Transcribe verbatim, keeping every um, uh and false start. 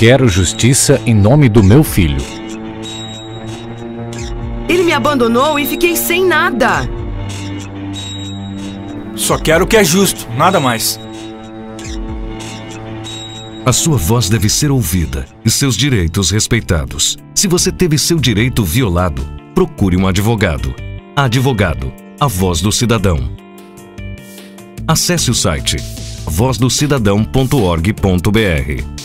quero justiça em nome do meu filho. Ele me abandonou e fiquei sem nada. Só quero o que é justo, nada mais. A sua voz deve ser ouvida e seus direitos respeitados. Se você teve seu direito violado, procure um advogado. Advogado, a voz do cidadão. Acesse o site voz do cidadão ponto org ponto br.